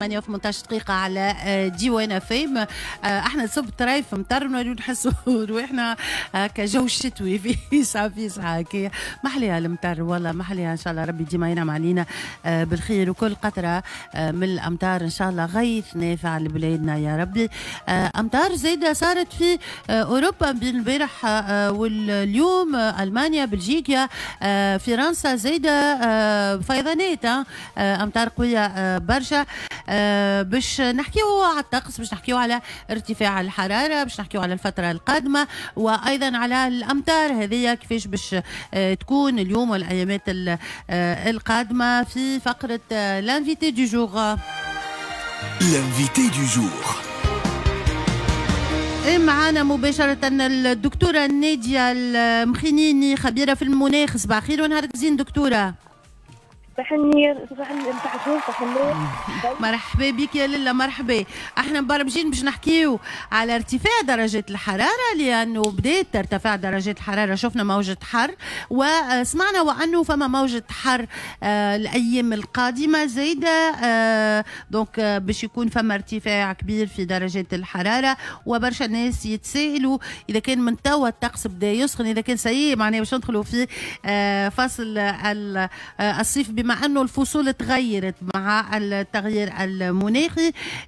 18 دقيقة على ديوان فيم. احنا صب طرايف مطر ونحسوا روحنا كجو شتوي في ساعة هكايا. محليها المطر والله محليها، ان شاء الله ربي ديما ينعم علينا بالخير، وكل قطرة من الامطار ان شاء الله غيث نافع لبلادنا يا ربي. امطار زايدة صارت في اوروبا بين البارح واليوم، المانيا، بلجيكا، فرنسا زايدة فيضانات، امطار قوية برشا. باش نحكيو على الطقس، باش نحكيو على ارتفاع الحرارة، باش نحكيو على الفترة القادمة، وأيضا على الأمطار هذه كيفاش باش تكون اليوم والأيامات القادمة في فقرة لانفيتي دو جور. لانفيتي دو جور معنا مباشرة الدكتورة نادية المخينيني، خبيرة في المناخ. صباح الخير ونهارك زين دكتورة. مرحبا بك يا للا، مرحبا. احنا مبرمجين باش نحكيو على ارتفاع درجات الحراره، لانه بدات ترتفع درجات الحراره، شفنا موجه حر وسمعنا وانه فما موجه حر الايام القادمه زايده، دونك باش يكون فما ارتفاع كبير في درجات الحراره، وبرشا ناس يتسائلوا اذا كان من توا الطقس بدا يسخن، اذا كان سيء معناها باش ندخلوا في فصل الصيف، بما انه الفصول تغيرت مع التغيير المناخي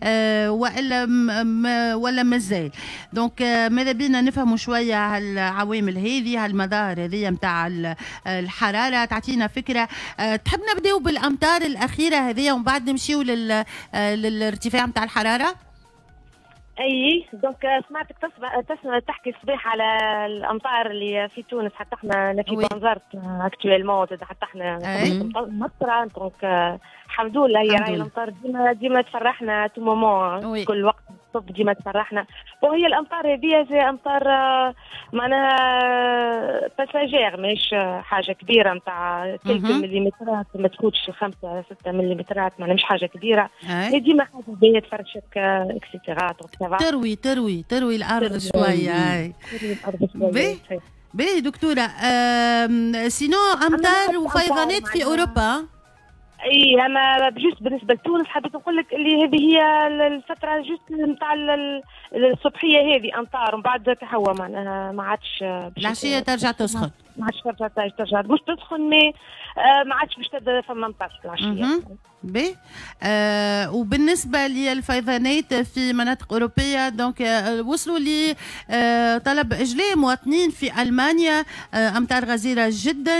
ولا مازال. دونك ماذا بينا نفهموا شويه هالعوامل هذه، هالمظاهر هذه نتاع الحراره، تعطينا فكره. تحب نبداو بالامطار الاخيره هذه ومن بعد نمشيو للارتفاع نتاع الحراره؟ اي دونك سمعتك تحكي الصباح على الامطار اللي في تونس، حتى احنا في بنزرت اكتويلمون، حتى احنا مطره. دونك الحمد لله هي راهي الامطار ديما تفرحنا تو مومون، كل وقت الصبح ديما تفرحنا. وهي الامطار هذه زي امطار معناها باساجير، ماهيش حاجه كبيره نتاع تلك مليمترات، ما تفوتش 5 6 مليمترات، معناها مش حاجه كبيره. هي ديما حاجه باهيه تفرشك اكسيتيرا. تروي الارض شويه. باهي دكتوره. سينو امطار وفيضانات في اوروبا. اي اما بجوست بالنسبه لتونس حبيت نقول لك اللي هذه هي الفتره جوست نتاع الصبحيه هذه امطار، ومن بعد كهوه معناها ما عادش العشيه ترجع تسخن، ما عادش ترجع مش تسخن، ما عادش باش تبدا فما مطر في العشيه. باهي. وبالنسبه للفيضانات في مناطق اوروبيه، دونك وصلوا لطلب اجلاء مواطنين في المانيا، امطار غزيره جدا.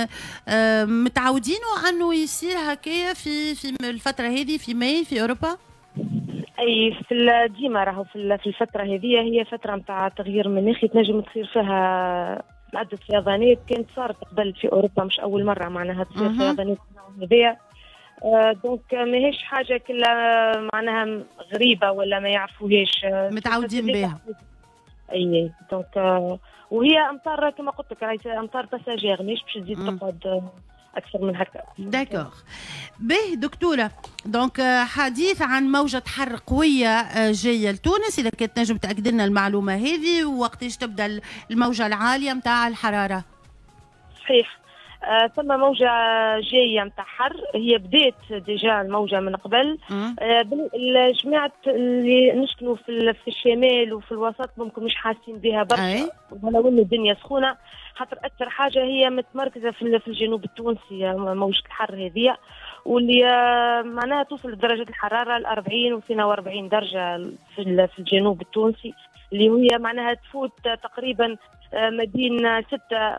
متعودين انه يصير هكايا في الفتره هذه في ماي في اوروبا؟ اي في ديما راهو في الفتره هذه هي فتره نتاع تغيير مناخي، تنجم تصير فيها عده فيضانات. كانت صارت قبل في اوروبا، مش اول مره معناها تصير فيضانات هذيا. دونك ماهيش حاجه كلها معناها غريبه ولا ما يعرفوهاش، متعودين بها. اي دونك وهي امطار كما قلت لك راهي امطار باساجير، ماهيش باش تزيد تقعد اكثر من هكا. داكوغ. باهي دكتوره، دونك حديث عن موجه حر قويه جايه لتونس، اذا كانت نجم تاكد لنا المعلومه هذه، ووقتاش تبدا الموجه العاليه نتاع الحراره؟ صحيح، ثم موجة جاية متاع حر، هي بدات ديجا الموجة من قبل. الجماعة اللي نسكنوا في الشمال وفي الوسط ممكن مش حاسين بها برشا، ولو ان الدنيا سخونة، خاطر أكثر حاجة هي متمركزة في الجنوب التونسي موجة الحر هذه، واللي معناها توصل لدرجة الحرارة 40 و 42 درجة في الجنوب التونسي، اللي هي معناها تفوت تقريبا ما بين 6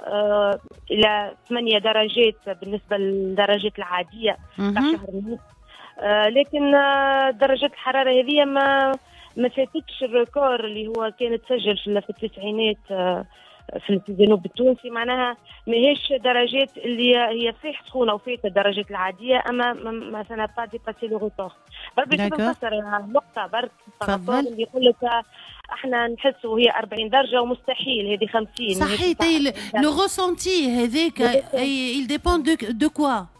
إلى 8 درجات بالنسبة للدرجات العادية تاع شهر ماي. لكن درجات الحرارة هذه ما فاتتش الريكور اللي هو كانت تسجل في التسعينات في الجنوب التونسي. معناها ماهيش درجات اللي هي صحيح سخونه وفات الدرجات العاديه، اما ما سنا با ديباسي لو ريكور. بربي باش نفسر نقطه برك اللي يقول لك احنا نحسوا هي 40 درجه ومستحيل هذه 50. صحيح، لو ريسونتي هذاك il dépend de quoi؟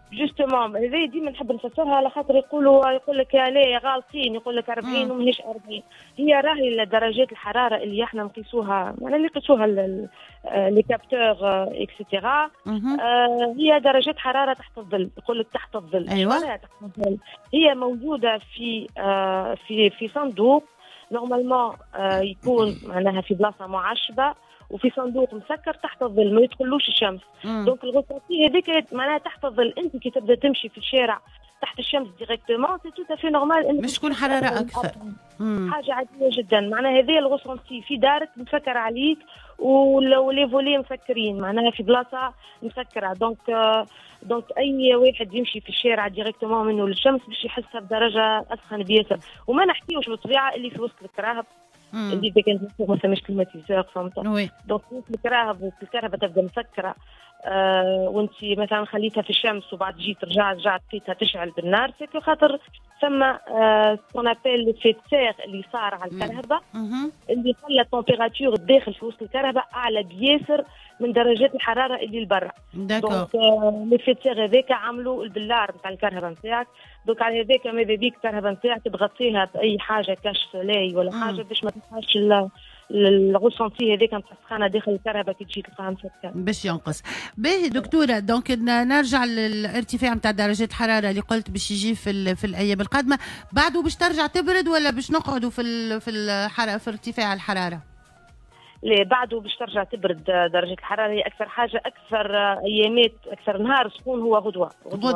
جوستومون هذه ديما نحب نفسرها على خاطر يقول لك لا غالطين، يقول لك 40 وماهيش 40. هي راهي درجات الحراره اللي احنا نقيسوها، اللي يقيسوها لي كابتور اكسيتيرا، هي درجات حراره تحت الظل. يقول لك تحت الظل. ايوه تحت الظل هي موجوده في صندوق نورمالمون يكون معناها في بلاصه معشبه، وفي صندوق مسكر تحت الظل ما يدخلوش الشمس. دونك الغوسانتي هذيك معناها تحت الظل. انت كي تبدا تمشي في الشارع تحت الشمس ديريكتومون سي تو في نورمال مش تكون حراره اكثر. حاجه عاديه جدا. معناها هذه الغوسانتي في دارك مسكر عليك، ولي فولي مسكرين معناها في بلاصه مسكره. دونك اي واحد يمشي في الشارع ديريكتومون منه للشمس باش يحسها بدرجه اسخن بياسر. وما نحكيوش بالطبيعه اللي في وسط الكراهب اللي اذا كانت ما فماش كليماتيزور فهمت. دونك الكراهب والكهرباء تبدا مسكره، وانت مثلا خليتها في الشمس وبعد جيت رجعت لقيتها تشعل بالنار، سكو خاطر ثم سكون ابيل لو فيتسير اللي صار على الكهرباء اللي خلى التمبيراتور الداخل في وسط الكهرباء اعلى بياسر من درجات الحراره اللي لبرا. دونك لو فيتسير هذاك عملوا البلار نتاع الكهرباء نتاعك. دونك على هذاك ماذا بيك الكهرباء نتاعك تغطيها باي حاجه كاش سولي ولا حاجه باش ما تلقاش الغوسانتي هذاك نتاع السخانه داخل الكهرباء كي تجي تلقاها مسكره باش ينقص. باهي دكتوره، دونك نرجع للارتفاع نتاع درجات الحراره اللي قلت باش يجي في الايام القادمه. بعده باش ترجع تبرد ولا باش نقعدوا في ارتفاع الحراره؟ لا بعده باش ترجع تبرد درجه الحراره. هي اكثر حاجه اكثر ايامات اكثر نهار سخون هو غدوه.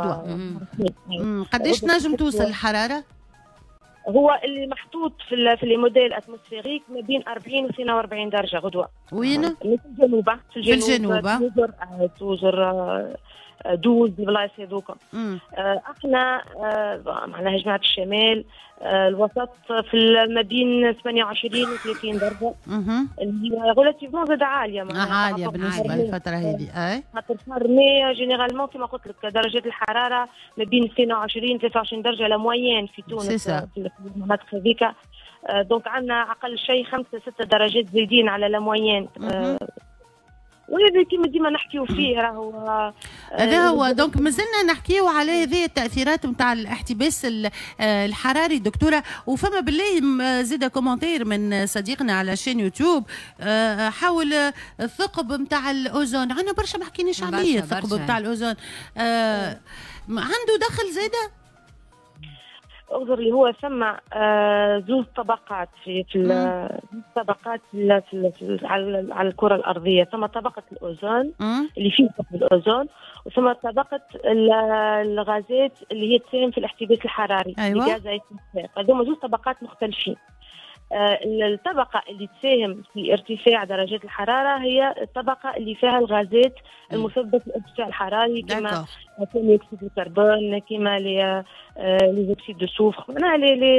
قداش نجم توصل الحراره؟ هو اللي محطوط في لي موديل اتموسفيريك ما بين 40 و 42 درجه غدوه. وين؟ في الجنوب توزر 12 البلايص هذوك. احنا معناها جماعه الشمال الوسط في ما بين 28 و 30 درجه اللي هي غولاتيفمون زاد عاليه. عاليه بالنسبه للفتره هذه. خاطر صار مي جينيرالمون كما قلت لك درجات الحراره ما بين 22 و 23 درجه لا موين في تونس في المناطق هذيك. دونك عندنا اقل شيء 5 6 درجات زايدين على لا موين. وهذا كما ديما نحكيو فيه راهو هذا هو. دونك مازلنا نحكيو على هذه التاثيرات نتاع الاحتباس الحراري دكتوره. وفما بالله زيد كومنتير من صديقنا على شين يوتيوب حول الثقب نتاع الاوزون. عندنا برشا ما حكيناش عليه الثقب نتاع الاوزون. عنده دخل زاده؟ اغزر اللي هو ثم زوج طبقات في طبقات على الكره الارضيه. ثم طبقه الاوزون اللي فيه ثقب الاوزون، وثم طبقه الغازات اللي هي تساهم في الاحتباس الحراري. أيوة. هذوما زوج طبقات مختلفين. الطبقة اللي تساهم في ارتفاع درجات الحرارة هي الطبقة اللي فيها الغازات المسببة في الارتفاع الحراري كما ثاني أكسيد الكربون، كما لي أكسيد دو سوفر، معناها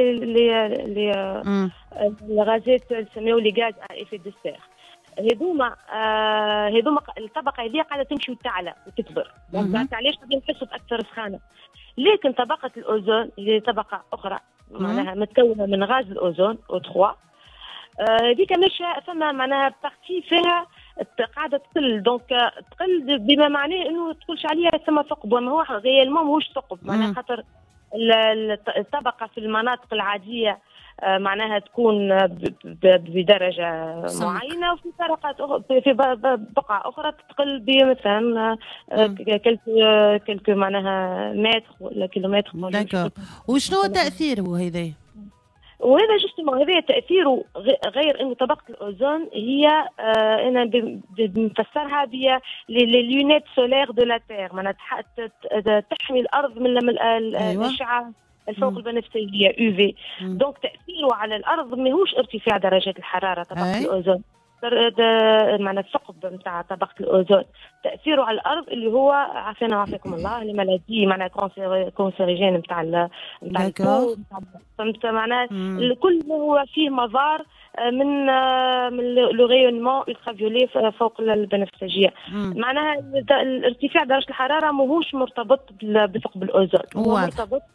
الغازات نسميو لي غاز إيفي دو سير. هذوما الطبقة هذه قاعدة تمشي وتعلى وتكبر. علاش قاعدين نحسوا بأكثر سخانة. لكن طبقة الأوزون اللي هي طبقة أخرى معناها متكونة من غاز الأوزون O3 هذيك ماشية ثم معناها بارتي فيها قاعدة تقل. دونك تقل بما معناه إنه تقولش عليها ثم ثقب، وما هو غيالمون ماهوش ثقب. معناها خاطر الطبقة في المناطق العادية معناها تكون بدرجة معينة، وفي طرقات في بقعة أخرى تقل بمثلا كلك معناها متر ولا كيلومتر. وشنو تأثيره هذا؟ وهذا جوستومون هذا تأثيره غير انه طبقة الأوزون هي انا بنفسرها بها لليونيت سولير دو لا تير، معناها تحمي الأرض من الأشعة الفوق البنفسجية UV. دونك تأثيره على الأرض ماهوش ارتفاع درجات الحرارة طبقة الأوزون، معناها الثقب نتاع طبقة الأوزون تأثيره على الأرض اللي هو عافانا وعافاكم الله الملادي معناها كونسيريجين نتاع فهمت معناها كل ما هو فيه مضار من لو ريونمون الترافيولي فوق البنفسجية. معناها الارتفاع درجة الحرارة ماهوش مرتبط بثقب الأوزون، هو مرتبط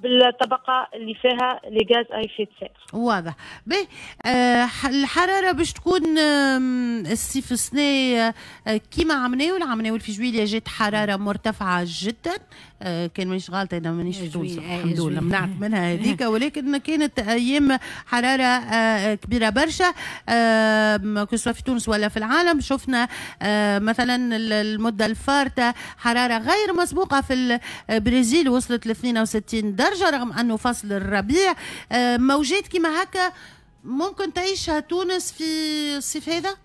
بالطبقه اللي فيها لي غاز ايفي سير. واضح. باهي الحراره باش تكون الصيف السنة كيما عمناول في جويلية جات حراره مرتفعه جدا. كان مانيش غلطه انا مانيش في تونس الحمد لله منعت منها هذيك، ولكن كانت ايام حراره كبيره برشا كسوا في تونس ولا في العالم. شفنا مثلا المده الفارته حراره غير مسبوقه في البرازيل وصلت ل 62 درجه رغم انه فصل الربيع. موجات كيما هكا ممكن تعيشها تونس في الصيف هذا؟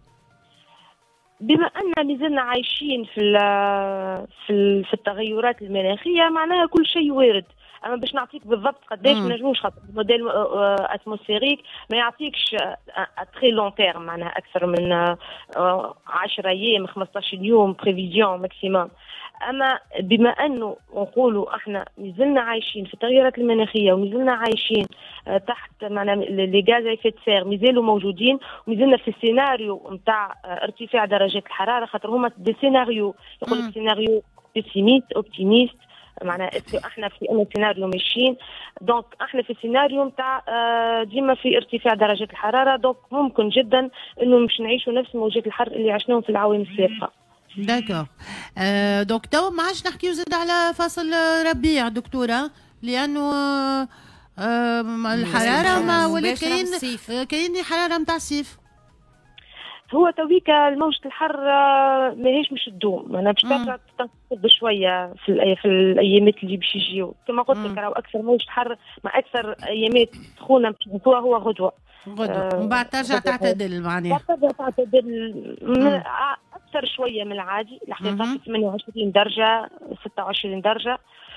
بما ان مازلنا عايشين في التغيرات المناخيه معناها كل شيء وارد. اما باش نعطيك بالضبط قداش ما نجموش، خاطر الموديل اتموسفيريك ما يعطيكش تري لون تيرم، معناها اكثر من 10 ايام 15 يوم بريفيزيون ماكسيموم. اما بما انه نقولوا احنا مازلنا عايشين في التغيرات المناخيه ومازلنا عايشين تحت معناها لي غاز ايفي سير مازالوا موجودين، ومازلنا في السيناريو نتاع ارتفاع درجات الحراره، خاطر هما دي سيناريو يقول لك سيناريو بيسيميست اوبتيميست، معناها احنا في ان سيناريو ماشيين. دونك احنا في السيناريو نتاع ديما في ارتفاع درجات الحراره، دونك ممكن جدا انه مش نعيشوا نفس موجات الحر اللي عشناهم في العوام السابقه. داكور. دونك تو ما عادش نحكيو زاد على فصل ربيع دكتوره، لانه الحراره ما ولات كاين حراره نتاع الصيف. هو تويكا الموجة الحر ماهيش مش تدوم، انا باش ترجع تنخفض بشويه في الايامات اللي باش يجيو. كما قلت لك راهو اكثر موجة حر مع اكثر ايامات سخونه باش نشوفوها هو غدوه. ومن بعد ترجع تعتدل معناها. ترجع تعتدل اكثر شويه من العادي، الحقيقه في 28 درجه 26 درجه.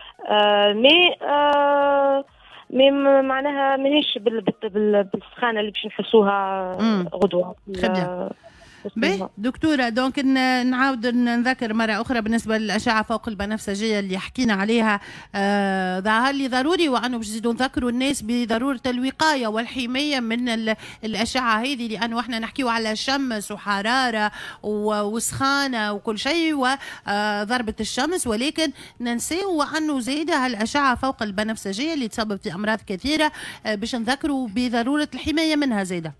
مي معناها مانيش بالسخانه اللي باش نحسوها غدوه. باهي دكتورة، دونك نعاود نذكر مرة أخرى بالنسبة للأشعة فوق البنفسجية اللي حكينا عليها. ظهر لي ضروري وأنه باش نزيدوا نذكروا الناس بضرورة الوقاية والحماية من الأشعة هذه، لأنه احنا نحكيو على شمس وحرارة وسخانة وكل شيء وضربة الشمس، ولكن ننساو وأنه زايدة هالأشعة فوق البنفسجية اللي تسبب في أمراض كثيرة باش نذكروا بضرورة الحماية منها زايدة.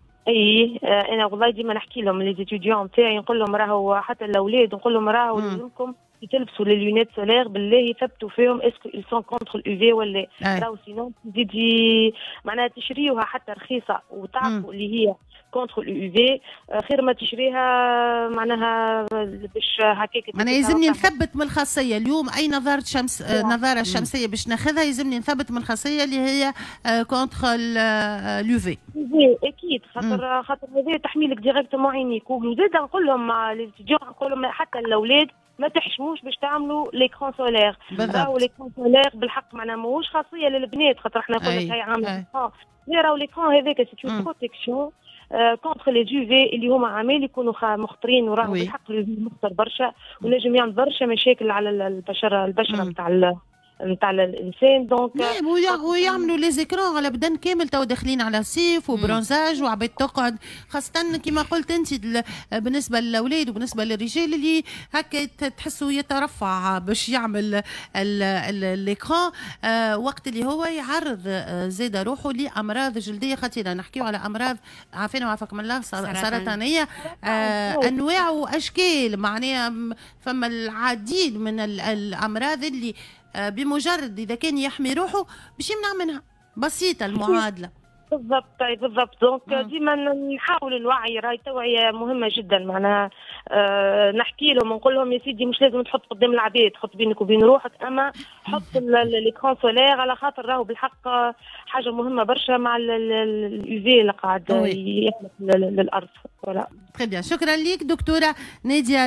اي انا والله ديما نحكي لهم لي ستوديون نتاعي، نقول لهم راهو حتى الاولاد نقول لهم راهو لازمكم يتلبسوا لي لونيت سولير بالله يثبتوا فيهم اسكو ils sont contre الUV ولا راهو سينون تزيدي معناها تشريوها حتى رخيصه وتعرفوا اللي هي كونتر الUV خير ما تشريها معناها باش هكاك. انا يلزمني نثبت من الخاصيه اليوم اي نظاره شمس نظاره شمسيه باش ناخذها، يلزمني نثبت من الخاصيه اللي هي كونتر الUV. اكيد خاطر هذا تحميلك ديريكتومون عينيك. وزيد نقول لهم لي ستوديون نقول لهم حتى الاولاد ما تحشموش باش تعملوا ليكرون سولير. راهو ليكرون سولير بالحق معناها ماهوش خاصيه للبنات، خاطر احنا نقول لك هاي عامل راهو ليكرون هذاك سي اون بروتيكسيون كونتر لي جوفي اللي هما عامل يكونوا مخطرين، وراهو بالحق مخطر برشا ونجم يعمل برشا مشاكل على البشره نتاع الانسان. دونك ويعملوا لي زيكرون على بدن كامل. تو داخلين على صيف وبرونزاج وعباد تقعد، خاصه كما قلت انت بالنسبه للاولاد وبالنسبه للرجال اللي هكا تحسوا يترفع باش يعمل الاكران وقت اللي هو يعرض زاد روحه لامراض جلديه خطيره. نحكيو على امراض عافانا وعافاكم الله سرطانيه انواع واشكال، معناها فما العديد من الامراض اللي بمجرد إذا كان يحمي روحه باش يمنع منها. بسيطة المعادلة. بالضبط. دونك ديما نحاول نوعي، راهي التوعية مهمة جدا. معناها نحكي لهم ونقول لهم يا سيدي مش لازم تحط قدام العباد، حط بينك وبين روحك، اما حط ليكرون سولير على خاطر راهو بالحق حاجة مهمة برشا مع الUV اللي قاعد يحمل للأرض. ولا تري بيان. شكرا لك دكتورة نادية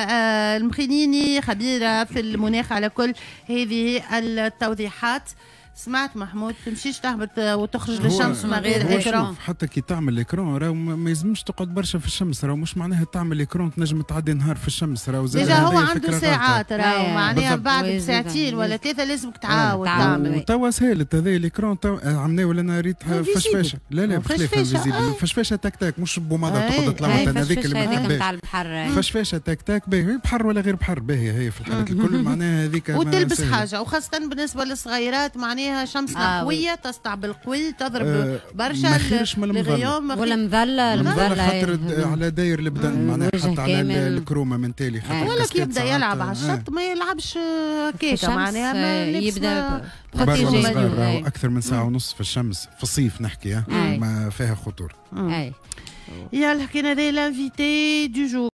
المخينيني، خبيرة في المناخ، على كل هذه التوضيحات. سمعت محمود تمشيش تهبط وتخرج للشمس من غير اكران. حتى كي تعمل اكران راهو ما يلزمش تقعد برشا في الشمس، راهو مش معناها تعمل اكران تنجم تعدي نهار في الشمس، راهو ديجا هو عنده ساعات راهو معناها بعد بساعتين ولا ثلاثه لازمك تعاود تعمل. توا سهلت هذا الإكران عملناه ولا أنا ريت فشفاشة. لا فيزيبل فشفاشة تاك تاك مش بوماضة تقعد تلوث هذيك نتاع البحر. فشفاشة تاك تاك باهي بحر ولا غير بحر باهي هي في الحالات الكل معناها هذيك. وتلبس حاجة وخاصة بالنسبة للصغيرات معناها شمسنا قوية تسطع بالقوي تضرب برشا. ما خيرش من الغيوم ولا مظلة خاطر على داير البدن معناها حتى على الكرومة من تالي. ولا كي يبدا يلعب على الشط ما يلعبش هكاكا معناها يبدا أكثر من ساعة ونص في الشمس في الصيف نحكي ما فيها خطورة. يلا حكينا هذا لانفيتي دو جور.